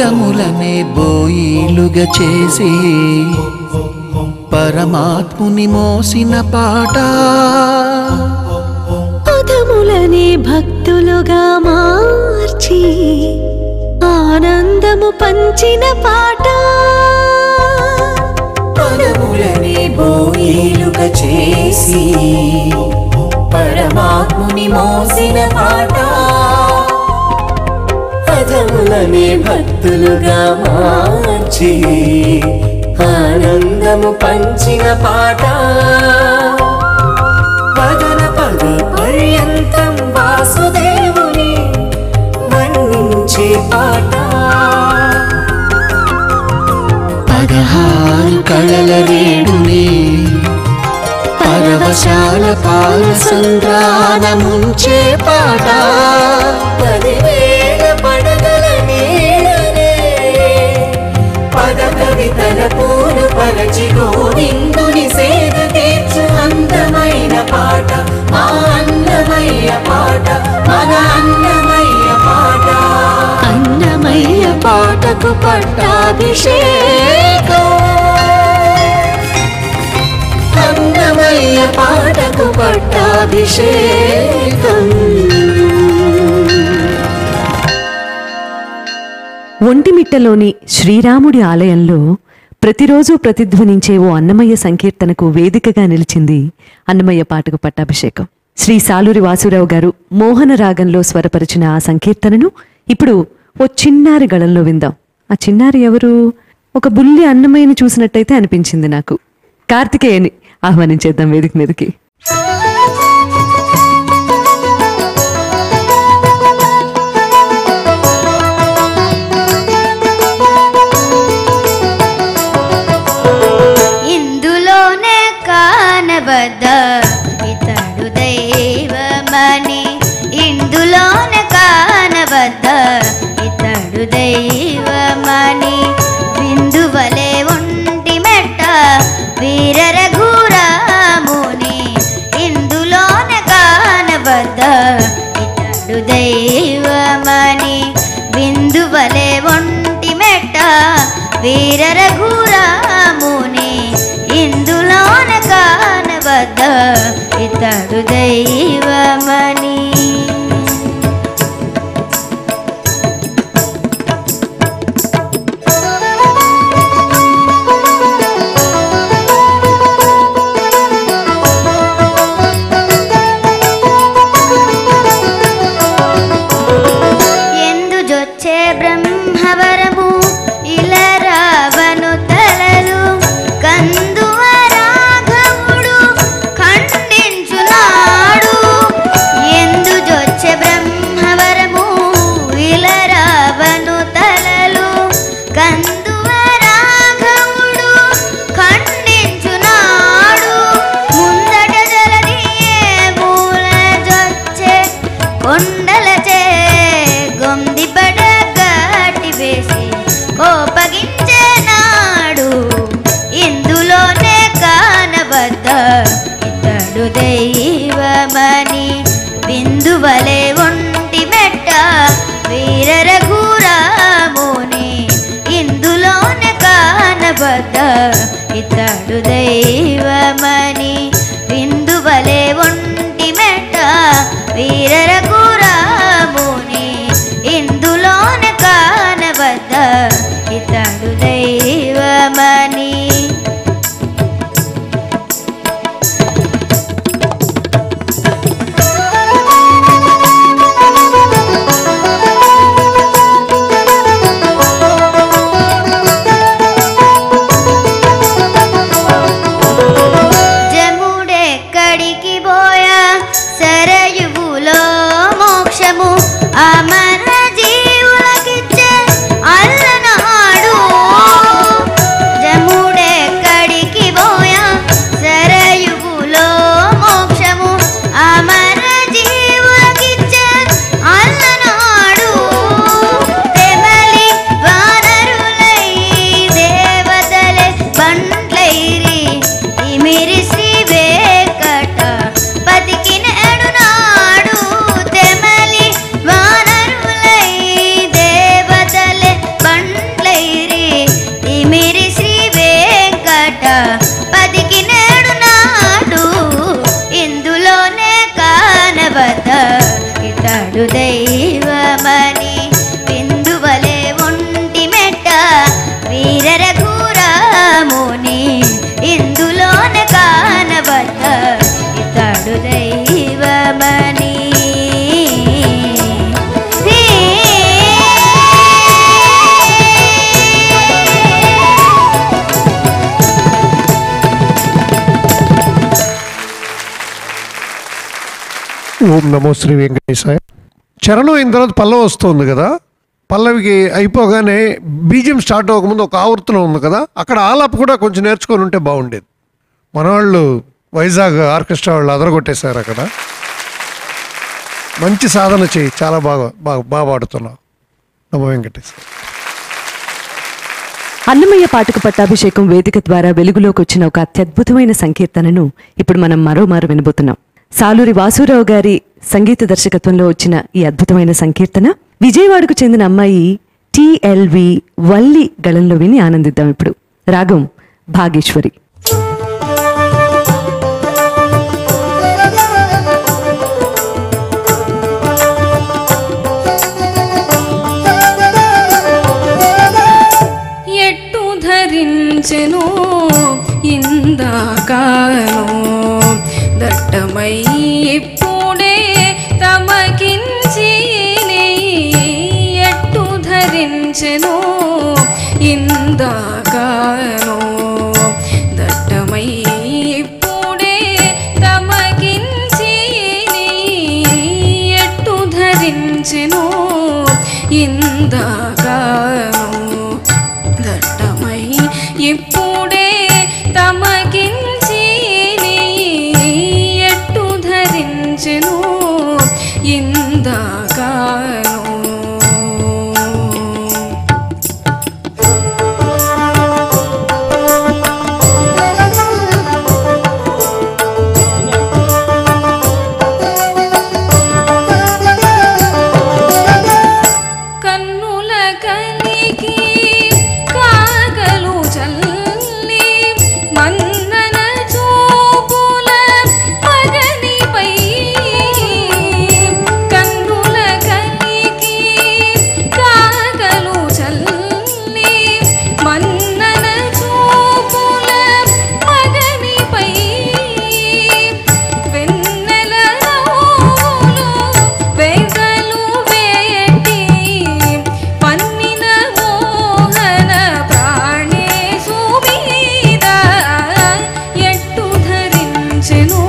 పదములనే బోయిలుగా చేసి పరమాత్ముని మోసిన పాట పదములనే భక్తులుగా మార్చి ఆనందము పంచిన పాట పదములనే బోయిలుగా చేసి పరమాత్ముని మోసిన పాట పదములనే భక్తులుగా మార్చి ఆనందము పంచిన పాట పదన పద పర్యంతం వాసుదేవుని వర్ణించే పాట 16 కళల రేడుని పరవశాల పాల సంద్రాన ముంచే పాట 10,000 పడగల నీడనే పద కవితల పూలు పరచి గోవిందుని సేద తీర్చు అందమైన పాట మా అన్నమయ్య పాట మన అన్నమయ్య పాట అన్నమయ్య పాటకు పట్టాభిషేకం అన్నమయ్య పాటకు పట్టాభిషేకం ఒంటిమిట్టలోని శ్రీరాముడి ఆలయంలో ప్రతిరోజు ప్రతిధ్వనించే ఓ అన్నమయ్య సంకీర్తనకు వేదికగా నిలిచింది అన్నమయ్య పాటకు పట్టాభిషేకం. శ్రీ సాలూరి వాసురావు గారు మోహన రాగంలో స్వరపరిచిన ఆ సంకీర్తనను ఇప్పుడు ఓ చిన్నారి గళంలో విందాం. ఆ చిన్నారి ఎవరు? ఒక బుల్లి అన్నమయ్యని చూసినట్టయితే అనిపించింది నాకు. కార్తికేయని ఆహ్వానించేద్దాం వేదిక మీదకి. ఇందులోనే కానవద్ద ఇతడు దైవమని, ఇందులోనే కానవద్ద ఇతడు దైవమని, బిందువలే ఒంటి మెట్ట వీర రఘురాముని, ఇందులోనే కానవద్ద ఇతడు దైవమని, బిందువలే ఒంటి మెట్ట వీర రఘురాముని, ఇందులోన కానవద్ద ఇతడు దైవమని. ఎందుజొచ్చే బ్రహ్మవరము ఇలరావను తలలు కందువ రాఘవుడు ఖండించునాడు, ఓం నమో శ్రీ వెంకటేశాయ. చరణం అయిన తర్వాత పల్లవి వస్తుంది కదా, పల్లవికి అయిపోగానే బీజియం స్టార్ట్ అవ్వకముందు ఒక ఆవర్తనం ఉంది కదా, అక్కడ ఆలాప్ కూడా కొంచెం నేర్చుకొని ఉంటే బాగుండేది. మన వాళ్ళు వైజాగ్ ఆర్కెస్ట్రా వాళ్ళు అదరగొట్టేశారు అక్కడ. మంచి సాధన చేయి, చాలా బాగా పాడుతున్నావు. నమో వెంకటేశ్వర. అన్నమయ్య పాటకు పట్టాభిషేకం వేదిక ద్వారా వెలుగులోకి వచ్చిన ఒక అత్యద్భుతమైన సంకీర్తనను ఇప్పుడు మనం మరోమారు వినబోతున్నాం. సాలూరి వాసూరావు గారి సంగీత దర్శకత్వంలో వచ్చిన ఈ అద్భుతమైన సంకీర్తన విజయవాడకు చెందిన అమ్మాయి TLV వల్లి గళంలో విని ఆనందిద్దాం. ఇప్పుడు రాగం భాగేశ్వరి. ఎట్టు ధరించెను ఇందాకాను దట్టమై ఇప్పుడే తమకించి ఎట్టు ధరించెను ఇందాకాను దట్టమై ఇప్పుడే తమకించి ఎట్టు ధరించెను ఇందాకాను దట్టమై ఇప్పుడే తమకించి ఎట్టు ధరించెను ఇందాకాను. కన్నుల కలికి కాగలు చల్లి మన్నన చూపుల పగనిపై కన్నుల కలికి కాగలు చల్లి మన్నన చూపుల పగనిపై వెన్నెల రౌలు వెగలు వేటి పన్నిన మోహన ప్రాణేశు మీద ఎట్టు ధరించెను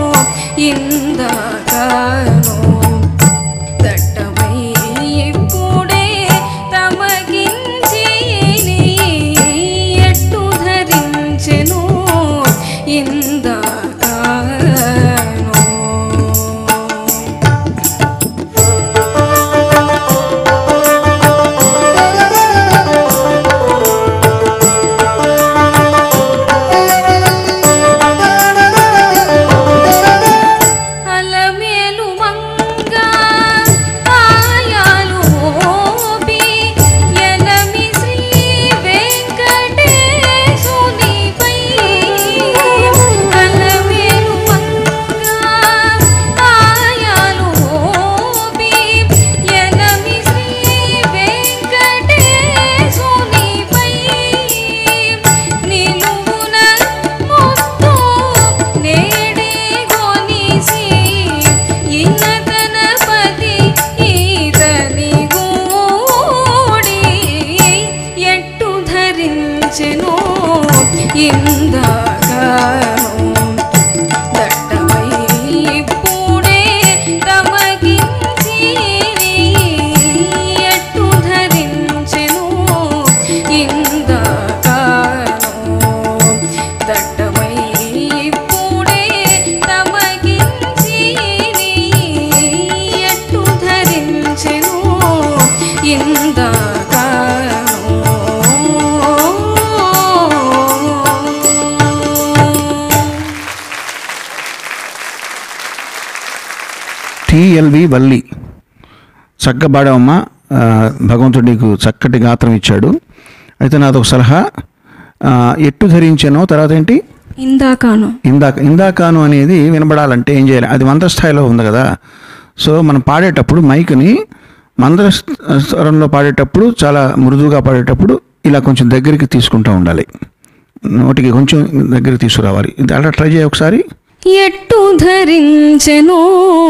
ఇందాకాను దట్టమై ఇప్పుడే తమకించి ఎట్టు ధరించెను ఇందాకాను. అలమేలు మంగ ఆయాలు ఓపి ఎలమి శ్రీ వెంకటేశునిపై అలమేలు మంగ ఆయాలు ఓపి ఎలమి శ్రీ వెంకటేశునిపై నిలువున ముత్తు నేడే గొనిసి ఇనతనపతి ఈతని గూడి ఎట్టు ధరించెను ఇందాకాను దట్టమై ఇప్పుడే తమకించి ఎట్టు ధరించెను ఇందాకాను దట్టమై ఇప్పుడే తమకించి ఎట్టు ధరించెను ఇందాకాను. TLV వల్లి. చక్కగా పాడావమ్మ. భగవంతుడు నీకు చక్కటి గాత్రం ఇచ్చాడు. అయితే నాదొక సలహా, ఎట్టు ధరించానో తర్వాత ఏంటి ఇందాకాను అనేది వినబడాలంటే ఏం చేయాలి? అది మంత్రస్థాయిలో ఉంది కదా. సో మనం పాడేటప్పుడు మైక్ని మంత్రస్వరంలో పాడేటప్పుడు చాలా మృదువుగా పాడేటప్పుడు ఇలా కొంచెం దగ్గరికి తీసుకుంటూ ఉండాలి. నోటికి కొంచెం దగ్గరికి తీసుకురావాలి. అలా ట్రై చేయ ఒకసారి. ఎట్టు ధరించెను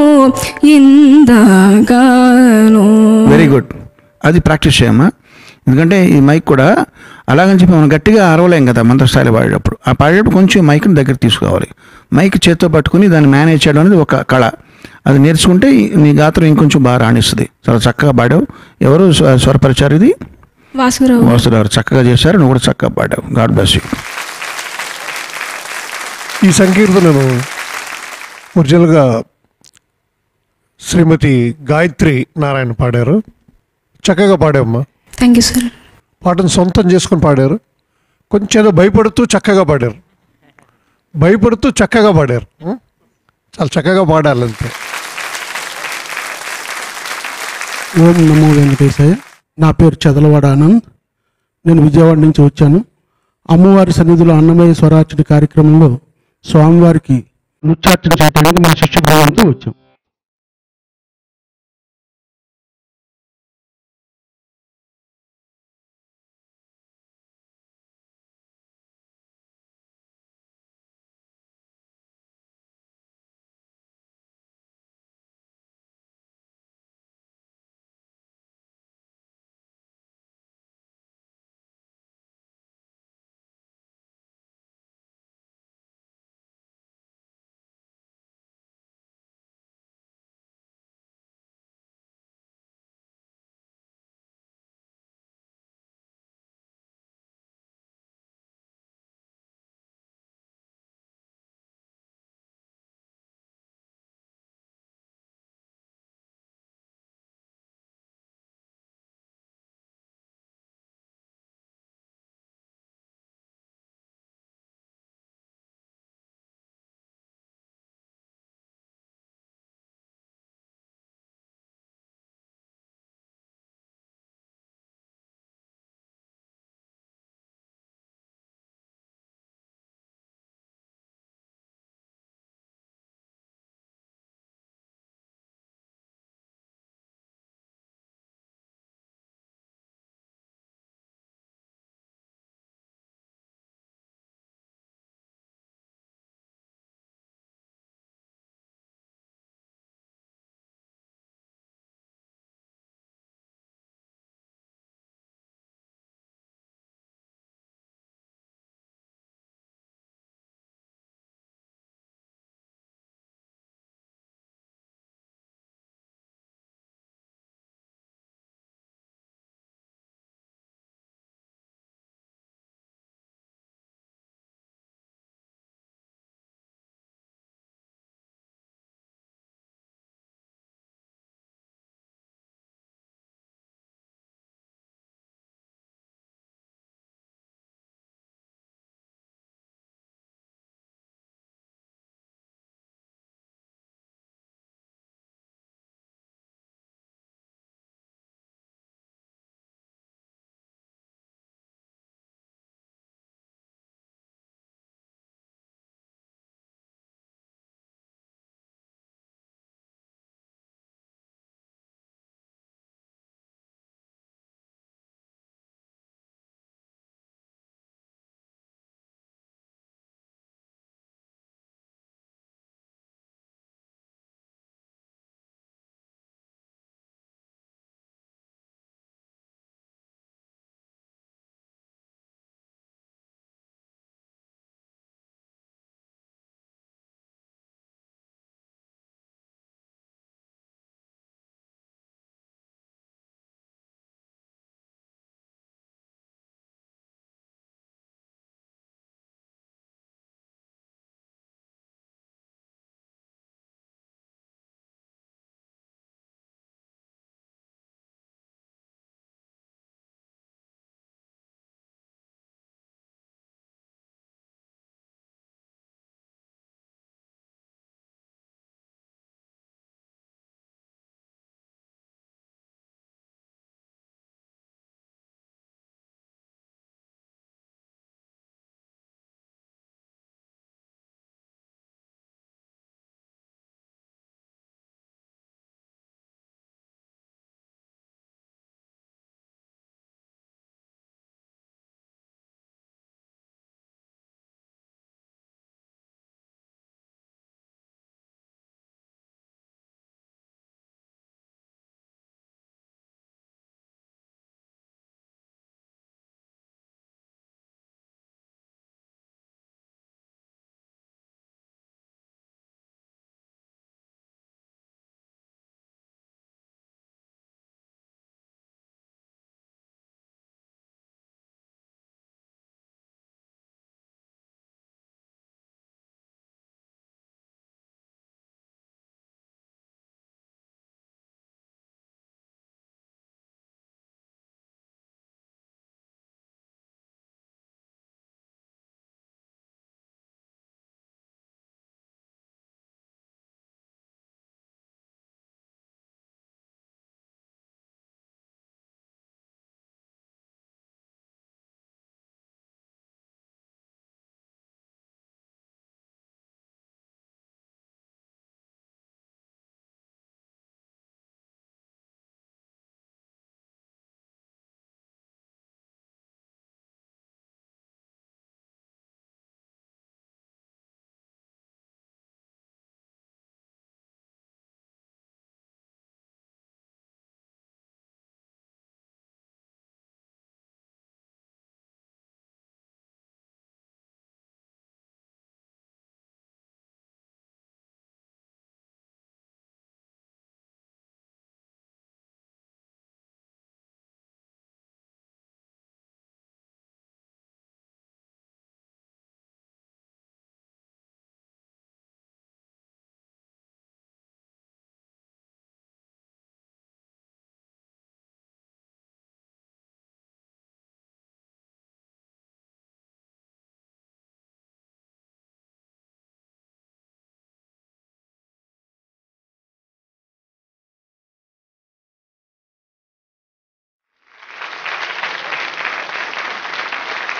ఇందాకాను. Very good. అది ప్రాక్టీస్ చేయమ్మా. ఎందుకంటే ఈ మైక్ కూడా అలాగని చెప్పి మనం గట్టిగా అరవలేం కదా మంత్రస్థాయిలో పాడేటప్పుడు. ఆ పాడేటప్పుడు కొంచెం మైక్ని దగ్గర తీసుకోవాలి. మైక్ చేత్తో పట్టుకుని దాన్ని మేనేజ్ చేయడం అనేది ఒక కళ. అది నేర్చుకుంటే నీ గాత్రం ఇంకొంచెం బాగా రాణిస్తుంది. చాలా చక్కగా పాడావు. ఎవరు స్వరపరిచారు ఇది? వాసురావు. వాసురావు చక్కగా చేశారు. నువ్వు కూడా చక్కగా పాడావు. God bless you. ఈ సంకీర్తనను ఒరిజినల్గా శ్రీమతి గాయత్రి నారాయణ పాడారు. చక్కగా పాడావమ్మా. Thank you sir. పాటను సొంతం చేసుకొని పాడారు. కొంచెం ఏదో భయపడుతూ చక్కగా పాడారు. భయపడుతూ చక్కగా పాడారు. చాలా చక్కగా పాడాలంతే. ఓం నమో వెంకటేశాయ. నా పేరు చదలవాడ ఆనంద్. నేను విజయవాడ నుంచి వచ్చాను. అమ్మవారి సన్నిధిలో అన్నమయ్య స్వరార్చన కార్యక్రమంలో స్వామివారికి నృత్యార్చన చేయడానికి మన శిష్య బృందంతో వచ్చాం.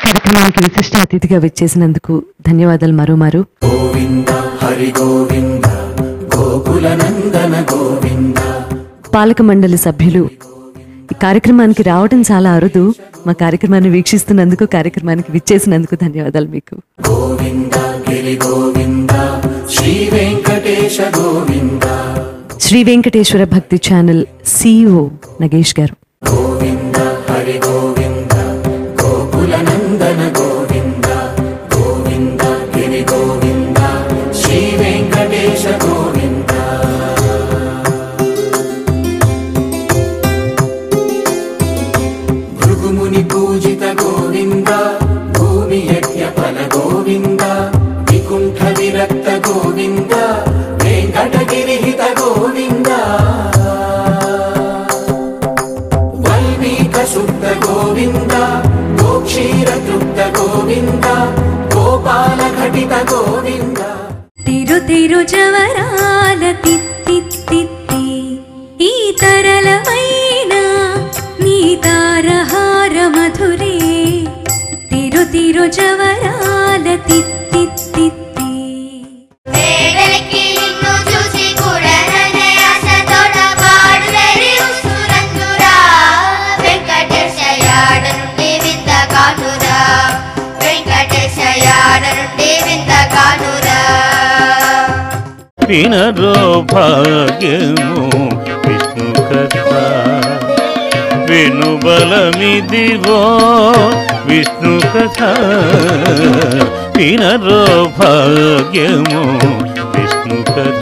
కార్యక్రమానికి విశిష్ట అతిథిగా వచ్చేసినందుకు ధన్యవాదాలు మరోమారు. గోవింద హరి గోవింద గోకుల నందన గోవింద. పాలక మండలి సభ్యులు ఈ కార్యక్రమానికి రావడం చాలా అరుదు. మా కార్యక్రమాన్ని వీక్షిస్తున్నందుకు, కార్యక్రమానికి విచ్చేసినందుకు ధన్యవాదాలు మీకు. గోవింద గిరి గోవింద శ్రీ వెంకటేశ గోవింద. శ్రీ వెంకటేశ్వర భక్తి ఛానల్ CEO నగేష్ గారు. గోవింద హరి గోవింద గోకుల నందన గోవింద. గోవింద గిరి గోవింద శ్రీ వెంకటేశ గోవింద. భృగుముని పూజిత గోవింద భూమి యజ్ఞ ఫల గోవింద. వికుంఠ విరక్త గోవింద వెంకటగిరిహిత గోవింద. వల్మీక శుద్ధ గోవింద గోక్షీర తృప్త గోవింద. గోపాల ఘటిత గోవింద. తిరు తిరు జవరాల తిత్తి ఈ తరళమైన నీ తారహార మధురే. తిరు తిరు జవరాల తిత్తి వేడలికి నిన్ను చూసి కూడననే ఆశతోడ పాడులేరి ఉసురందురా. వెంకటేశ యాడ నుండి వింత కానురా. వెంకటేశ యాడ నుండి వింత కానురా. వినరో భాగ్యము విష్ణు కథ వెనుబలమిదివో విష్ణు కథ. వినరో భాగ్యము విష్ణు కథ.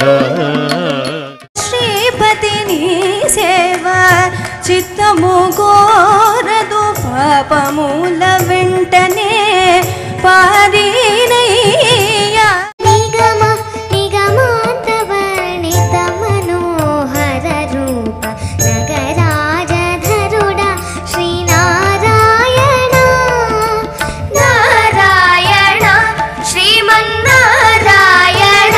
శ్రీపతిని సేవ చిత్తము కోరదు పాపముల వెంటనే పారినయ్యా. నిగమ నిగమాంతవర్ణిత మనోహర రూప నగరాజధరుడ శ్రీనారాయణ. నారాయణ శ్రీమన్నారాయణ.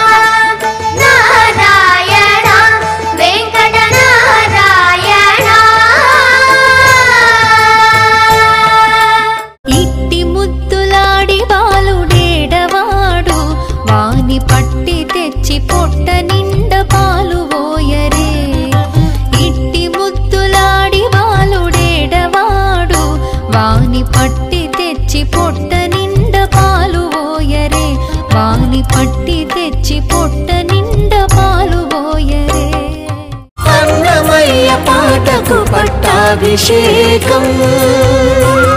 నారాయణ వెంకట నారాయణ. ఇట్టి ముద్దులాడి బాలుడేడవాడు వాని పట్టి తెచ్చి పొట్ట నిండ పాలు పోయరే. ఇట్టి ముద్దులాడి బాలుడేడవాడు వాని పట్టి తెచ్చి పొట్ట నిండ పాలు పోయరే. వాని పట్టి తెచ్చి పొట్ట నిండ పాలు పోయరే. అన్నమయ్య పాటకు పట్టాభిషేకం.